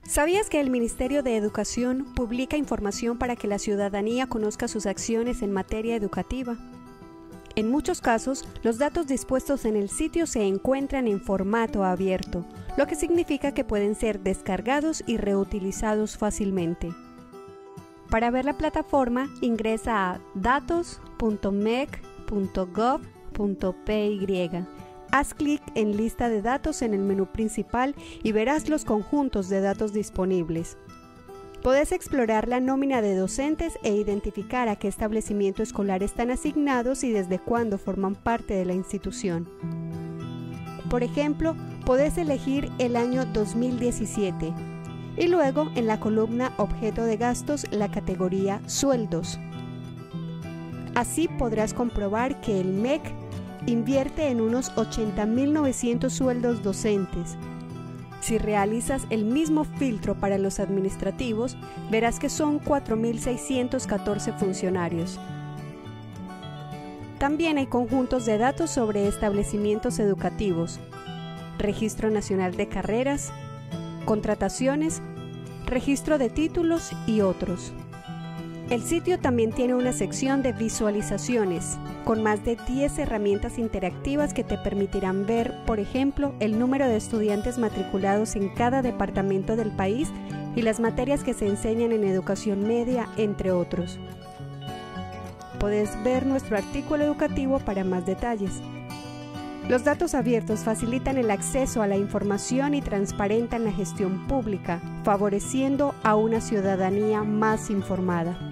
¿Sabías que el Ministerio de Educación publica información para que la ciudadanía conozca sus acciones en materia educativa? En muchos casos, los datos dispuestos en el sitio se encuentran en formato abierto, lo que significa que pueden ser descargados y reutilizados fácilmente. Para ver la plataforma, ingresa a datos.mec.gov.py. Haz clic en Lista de datos en el menú principal y verás los conjuntos de datos disponibles. Podés explorar la nómina de docentes e identificar a qué establecimiento escolar están asignados y desde cuándo forman parte de la institución. Por ejemplo, podés elegir el año 2017 y luego en la columna Objeto de gastos la categoría Sueldos. Así podrás comprobar que el MEC invierte en unos 80.900 sueldos docentes. Si realizas el mismo filtro para los administrativos, verás que son 4.614 funcionarios. También hay conjuntos de datos sobre establecimientos educativos, Registro Nacional de Carreras, contrataciones, registro de títulos y otros. El sitio también tiene una sección de visualizaciones, con más de 10 herramientas interactivas que te permitirán ver, por ejemplo, el número de estudiantes matriculados en cada departamento del país y las materias que se enseñan en educación media, entre otros. Podés ver nuestro artículo educativo para más detalles. Los datos abiertos facilitan el acceso a la información y transparentan la gestión pública, favoreciendo a una ciudadanía más informada.